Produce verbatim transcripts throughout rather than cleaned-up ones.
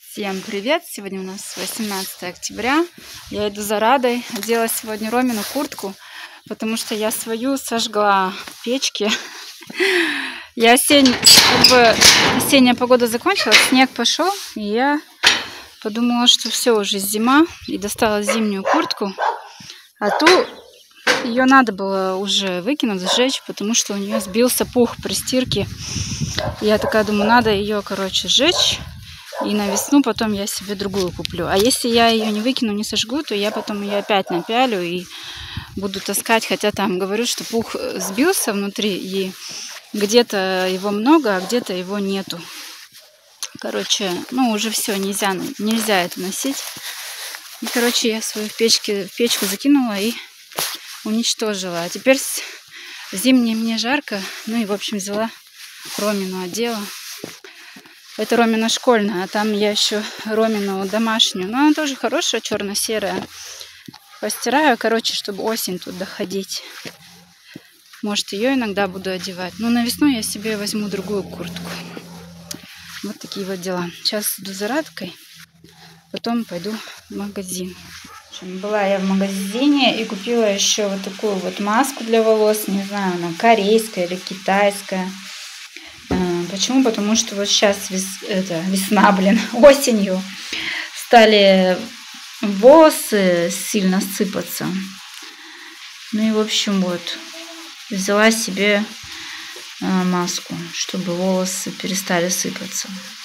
Всем привет! Сегодня у нас восемнадцатое октября. Я иду за Радой. Одела сегодня Ромину куртку, потому что я свою сожгла в печке. Я осень... как бы осенняя погода закончилась, снег пошел, и я подумала, что все, уже зима, и достала зимнюю куртку. А ту ее надо было уже выкинуть, сжечь, потому что у нее сбился пух при стирке. Я такая думаю, надо ее, короче, сжечь. И на весну потом я себе другую куплю. А если я ее не выкину, не сожгу, то я потом ее опять напялю и буду таскать. Хотя там говорю, что пух сбился внутри, и где-то его много, а где-то его нету. Короче, ну уже все, нельзя, нельзя это носить. И, короче, я свою в, печке, в печку закинула и уничтожила. А теперь зимнее мне жарко. Ну и, в общем, взяла Ромину, одела. Это Ромина школьная, а там я еще Ромину домашнюю. Но она тоже хорошая, черно-серая. Постираю, короче, чтобы осень тут доходить. Может, ее иногда буду одевать. Но на весну я себе возьму другую куртку. Вот такие вот дела. Сейчас иду за Радкой, потом пойду в магазин. Была я в магазине и купила еще вот такую вот маску для волос. Не знаю, она корейская или китайская. Почему? Потому что вот сейчас вес, это, весна, блин, осенью стали волосы сильно сыпаться. Ну и, в общем, вот, взяла себе э, маску, чтобы волосы перестали сыпаться.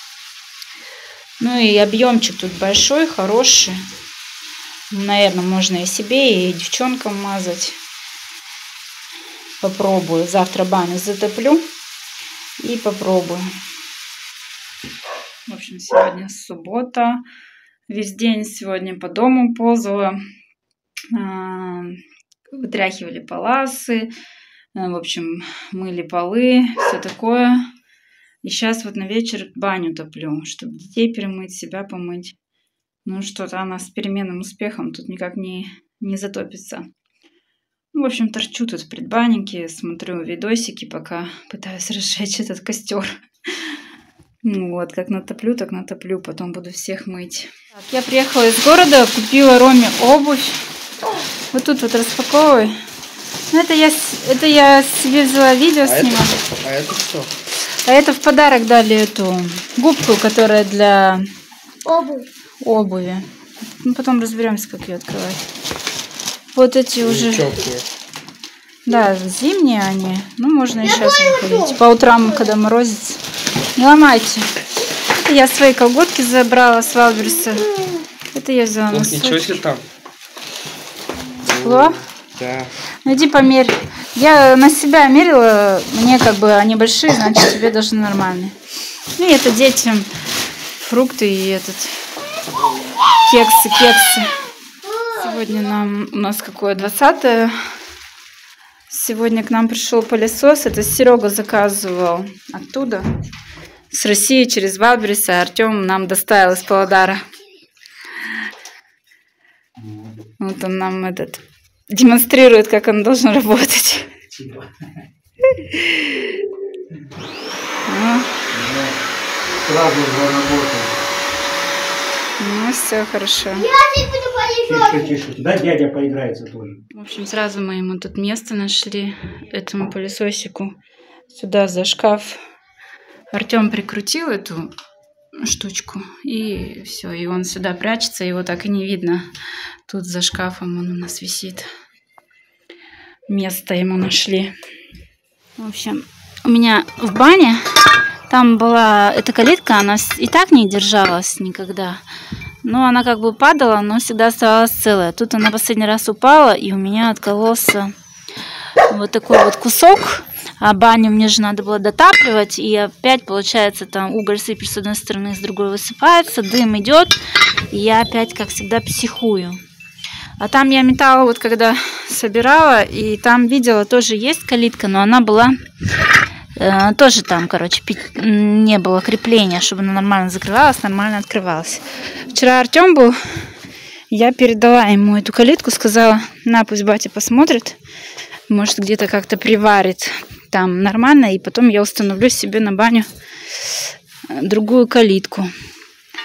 Ну и объемчик тут большой, хороший. Наверное, можно и себе, и девчонкам мазать. Попробую. Завтра баню затоплю. И попробую. В общем, сегодня суббота. Весь день сегодня по дому ползала. Вытряхивали паласы. В общем, мыли полы. Все такое. И сейчас вот на вечер баню топлю, чтобы детей перемыть, себя помыть. Ну что-то она с переменным успехом тут никак не, не затопится. В общем, торчу тут в предбаннике, смотрю видосики, пока пытаюсь разжечь этот костер. Вот, как натоплю, так натоплю, потом буду всех мыть. Так, я приехала из города, купила Роме обувь. Вот тут вот распаковывай. Ну, это я, это я себе взяла видео а снимать. Это, а это что? А это в подарок дали эту губку, которая для Обувь. обуви. Ну, потом разберемся, как ее открывать. Вот эти уже... Теплые. Да, зимние они. Ну, можно и сейчас выходить. По утрам, когда морозится. Не ломайте. Это я свои колготки забрала с Валберса. Это я взяла Ох, носочки. ничего себе там. Тепло? Да. Ну, иди померь. Я на себя мерила. Мне как бы они большие, значит, тебе даже нормальные. Ну, и это детям фрукты и этот... Кексы, кексы. Сегодня нам, у нас какое, двадцатое. Сегодня к нам пришел пылесос. Это Серега заказывал оттуда, с России, через Валберес. А Артем нам доставил из Павлодара. Вот он нам этот демонстрирует, как он должен работать. Сразу заработал. Ну, все хорошо. Тише, тише. Да, дядя поиграется тоже. В общем, сразу мы ему тут место нашли, этому пылесосику. Сюда за шкаф. Артем прикрутил эту штучку, и все, и он сюда прячется, его так и не видно. Тут за шкафом он у нас висит. Место ему нашли. В общем, у меня в бане там была эта калитка, она и так не держалась никогда. Но она как бы падала, но всегда оставалась целая. Тут она последний раз упала, и у меня откололся вот такой вот кусок. А баню мне же надо было дотапливать, и опять, получается, там уголь сыпешь с одной стороны, с другой высыпается, дым идет, и я опять, как всегда, психую. А там я металл вот когда собирала, и там видела, тоже есть калитка, но она была... Тоже там, короче, не было крепления, чтобы она нормально закрывалась, нормально открывалась. Вчера Артем был, я передала ему эту калитку, сказала, на, пусть батя посмотрит, может, где-то как-то приварит там нормально, и потом я установлю себе на баню другую калитку.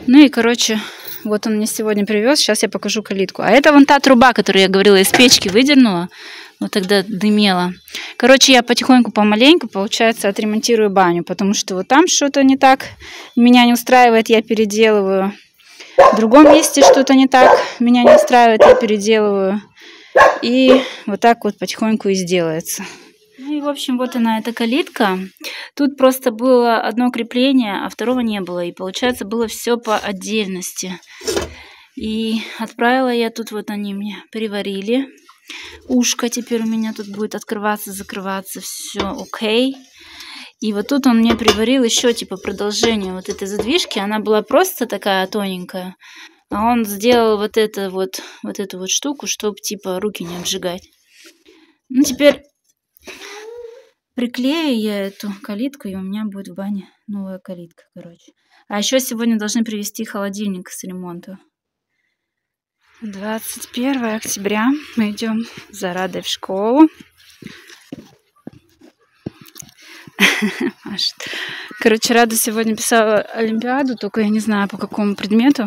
Ну и, короче, вот он мне сегодня привез. Сейчас я покажу калитку. А это вон та труба, которую я говорила, из печки выдернула. Вот тогда дымела. Короче, я потихоньку, помаленьку, получается, отремонтирую баню. Потому что вот там что-то не так. Меня не устраивает, я переделываю. В другом месте что-то не так. Меня не устраивает, я переделываю. И вот так вот потихоньку и сделается. Ну и, в общем, вот она, эта калитка. Тут просто было одно крепление, а второго не было. И, получается, было все по отдельности. И отправила я тут, вот они мне приварили. Ушко теперь у меня тут будет открываться, закрываться. Все окей. И вот тут он мне приварил еще, типа, продолжение вот этой задвижки. Она была просто такая тоненькая. А он сделал вот, это вот, вот эту вот штуку, чтобы, типа, руки не обжигать. Ну, теперь приклею я эту калитку, и у меня будет в бане новая калитка, короче. А еще сегодня должны привезти холодильник с ремонта. двадцать первое октября. Мы идем за Радой в школу. Короче, Рада сегодня писала олимпиаду, только я не знаю, по какому предмету.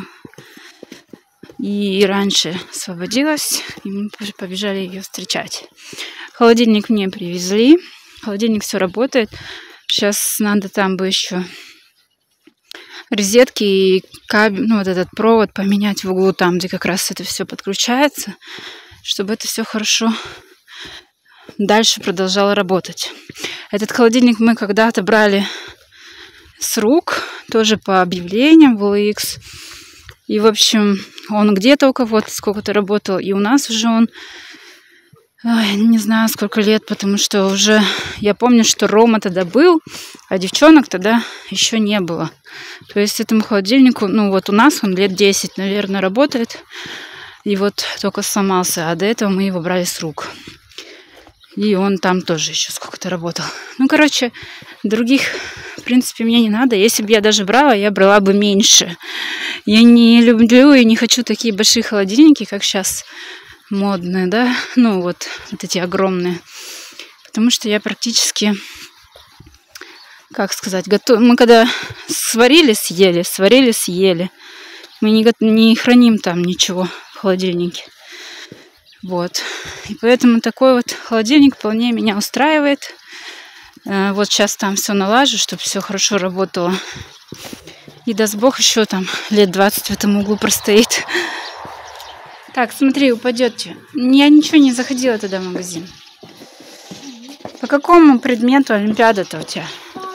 И раньше освободилась, и мы побежали ее встречать. Холодильник мне привезли. Холодильник все работает. Сейчас надо там бы еще розетки и кабель, ну вот этот провод поменять в углу, там, где как раз это все подключается, чтобы это все хорошо дальше продолжало работать. Этот холодильник мы когда-то брали с рук, тоже по объявлениям в эл икс. И, в общем, он где-то у кого-то сколько-то работал, и у нас уже он, ой, не знаю, сколько лет, потому что уже, я помню, что Рома тогда был, а девчонок тогда еще не было. То есть этому холодильнику, ну вот у нас он лет десять, наверное, работает, и вот только сломался, а до этого мы его брали с рук. И он там тоже еще сколько-то работал. Ну, короче, других, в принципе, мне не надо. Если бы я даже брала, я брала бы меньше. Я не люблю и не хочу такие большие холодильники, как сейчас модные, да? Ну, вот, вот эти огромные. Потому что я практически, как сказать, готов... Мы когда сварили, съели, сварили, съели. Мы не, го... не храним там ничего в холодильнике. Вот. И поэтому такой вот холодильник вполне меня устраивает. Вот сейчас там все налажу, чтобы все хорошо работало. И даст Бог еще там лет двадцать в этом углу простоит. Так, смотри, упадет. Я ничего не заходила тогда в магазин. По какому предмету олимпиада-то у тебя?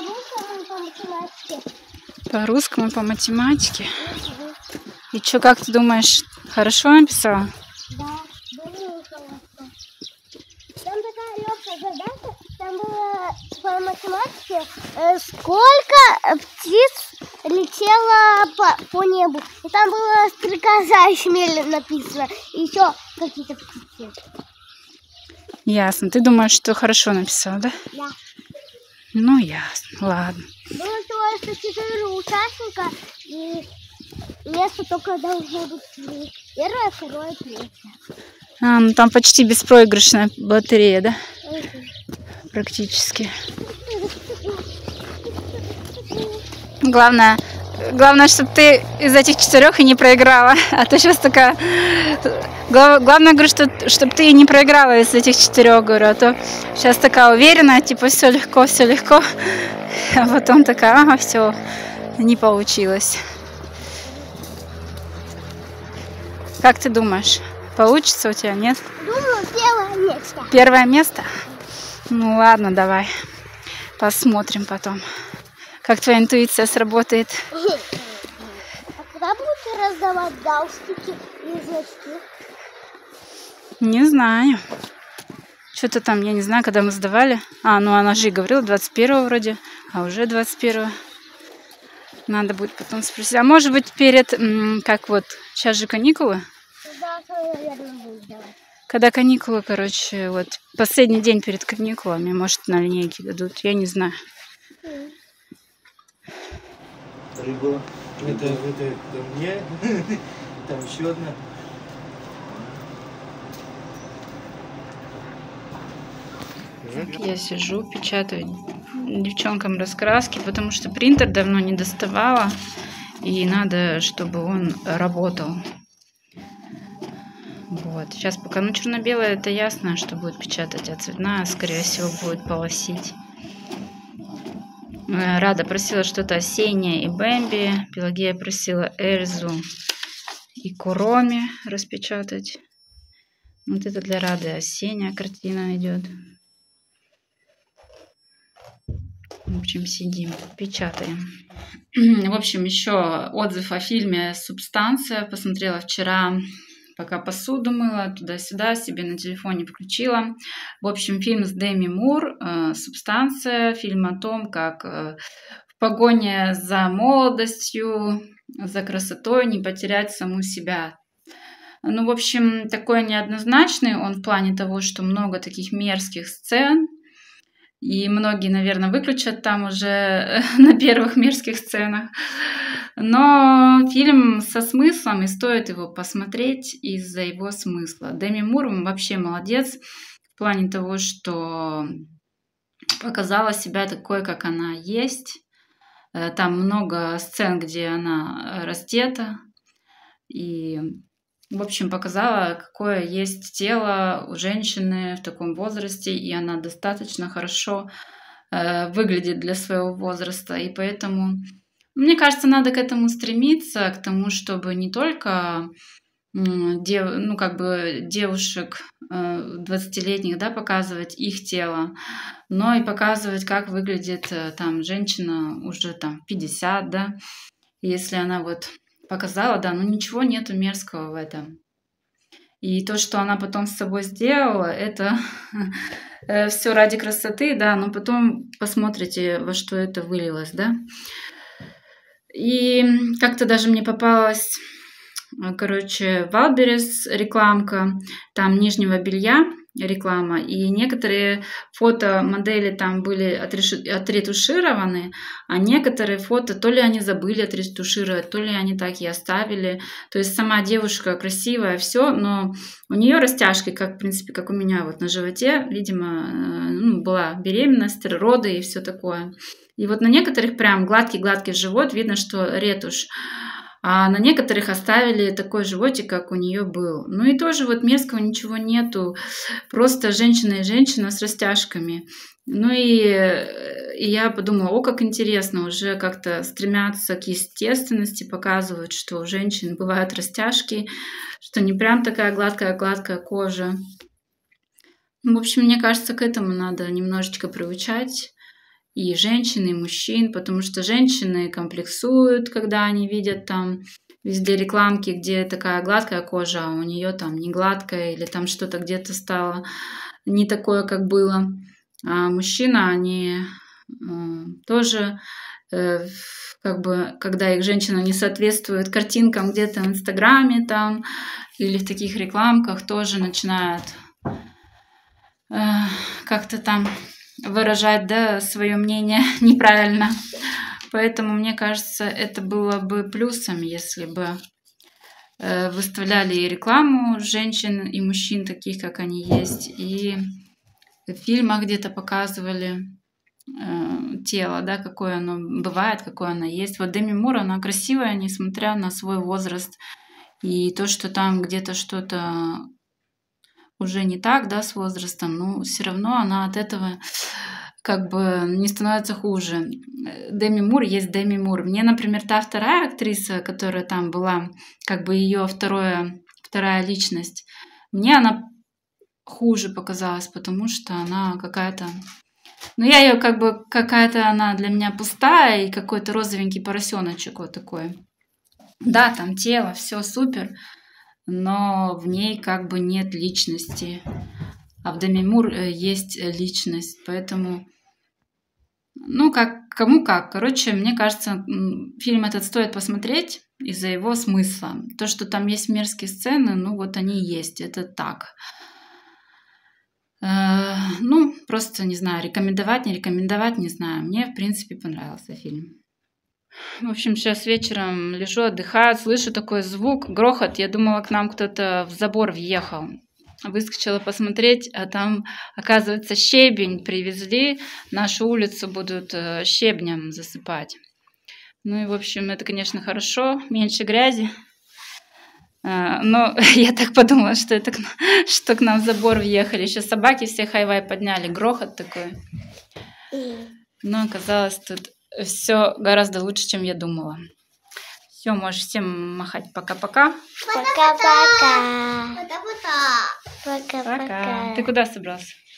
По русскому и по математике. И что, как ты думаешь, хорошо написала? Да. Там такая легкая задача, там было по математике, э, сколько птиц летело по, по небу. И там было стрекоза еще написано, и еще какие-то птицы. Ясно. Ты думаешь, что хорошо написала, да? Да. Ну, ясно. Ладно. Было всего что четыре участника, и место только должно быть три. Первое, второе, третье. А, ну там почти беспроигрышная батарея, да? Угу. Практически. Главное, главное, чтобы ты из этих четырех и не проиграла. А то сейчас такая... Главное, говорю, что, чтобы ты и не проиграла из этих четырех, говорю. А то сейчас такая уверенная, типа, все легко, все легко. А потом такая, ага, все, не получилось. Как ты думаешь? Получится у тебя, нет? Думаю, первое место. Первое место? Ну ладно, давай. Посмотрим потом, как твоя интуиция сработает. А когда будете раздавать галстуки и значки? Не знаю. Что-то там, я не знаю, когда мы сдавали. А, ну она же и говорила, двадцать первого вроде, а уже двадцать первого. Надо будет потом спросить. А может быть перед, как вот, сейчас же каникулы? Когда каникулы, короче, вот последний день перед каникулами, может, на линейке дадут, я не знаю. Рыба. Это, это, это мне. Там еще одна. Я сижу, печатаю девчонкам раскраски, потому что принтер давно не доставала. и надо, чтобы он работал. Вот. Сейчас пока, ну, черно-белое, это ясно, что будет печатать, а цветная, скорее всего, будет полосить. Рада просила что-то осеннее и Бэмби. Пелагея просила Эльзу и Куроми распечатать. Вот это для Рады осенняя картина идет. В общем, сидим, печатаем. В общем, еще отзыв о фильме «Субстанция». Посмотрела вчера, пока посуду мыла, туда-сюда, себе на телефоне включила. В общем, фильм с Деми Мур «Субстанция». Фильм о том, как в погоне за молодостью, за красотой не потерять саму себя. Ну, в общем, такой неоднозначный он в плане того, что много таких мерзких сцен. И многие, наверное, выключат там уже на первых мерзких сценах. Но фильм со смыслом, и стоит его посмотреть из-за его смысла. Деми Мур вообще молодец в плане того, что показала себя такой, как она есть. Там много сцен, где она раздета. И, в общем, показала, какое есть тело у женщины в таком возрасте, и она достаточно хорошо э, выглядит для своего возраста. И поэтому, мне кажется, надо к этому стремиться, к тому, чтобы не только дев, ну, как бы девушек э, двадцатилетних, да, показывать их тело, но и показывать, как выглядит э, там женщина уже там пятьдесят, да, если она вот показала, да, ну ничего нету мерзкого в этом. И то, что она потом с собой сделала, это все ради красоты, да, но потом посмотрите, во что это вылилось, да. И как-то даже мне попалась, короче, Валберес рекламка, там нижнего белья реклама, и некоторые фотомодели там были отретушированы, а некоторые фото то ли они забыли отретушировать, то ли они так и оставили. То есть сама девушка красивая, все, но у нее растяжки, как в принципе, как у меня вот на животе, видимо, ну, была беременность, роды и все такое. И вот на некоторых прям гладкий-гладкий живот, видно, что ретушь. А на некоторых оставили такой животик, как у нее был. Ну и тоже вот мерзкого ничего нету. Просто женщина и женщина с растяжками. Ну и, и я подумала, о, как интересно, уже как-то стремятся к естественности, показывают, что у женщин бывают растяжки, что не прям такая гладкая-гладкая кожа. В общем, мне кажется, к этому надо немножечко приучать. И женщин, и мужчин, потому что женщины комплексуют, когда они видят там везде рекламки, где такая гладкая кожа, а у нее там не гладкая, или там что-то где-то стало не такое, как было. А мужчина, они э, тоже, э, как бы, когда их женщина не соответствует картинкам где-то в Инстаграме там, или в таких рекламках, тоже начинают э, как-то там выражать, да, свое мнение неправильно. Поэтому, мне кажется, это было бы плюсом, если бы э, выставляли и рекламу женщин и мужчин, таких, как они есть, и в фильмах где-то показывали э, тело, да, какое оно бывает, какое оно есть. Вот Деми Мур, она красивая, несмотря на свой возраст. И то, что там где-то что-то уже не так, да, с возрастом, но все равно она от этого как бы не становится хуже. Деми Мур есть Деми Мур. Мне, например, та вторая актриса, которая там была, как бы ее второе, вторая личность, мне она хуже показалась, потому что она какая-то... Ну, я ее как бы... Какая-то она для меня пустая, и какой-то розовенький поросеночек вот такой. Да, там тело, все супер, но в ней как бы нет личности. А в Деми Мур есть личность, поэтому, ну, как, кому как. Короче, мне кажется, фильм этот стоит посмотреть из-за его смысла. То, что там есть мерзкие сцены, ну, вот они есть, это так. Э, ну, просто, не знаю, рекомендовать, не рекомендовать, не знаю. Мне, в принципе, понравился фильм. В общем, сейчас вечером лежу, отдыхаю, слышу такой звук, грохот. Я думала, к нам кто-то в забор въехал. Выскочила посмотреть, а там, оказывается, щебень привезли. Нашу улицу будут щебнем засыпать. Ну и, в общем, это, конечно, хорошо. Меньше грязи. А, но я так подумала, что это к нам, что к нам в забор въехали. Еще собаки все хай-вай подняли. Грохот такой. Но оказалось, тут все гораздо лучше, чем я думала. Все, можешь всем махать пока-пока. Пока-пока. Пока-пока. Пока. Пока-пока. Ты куда собрался?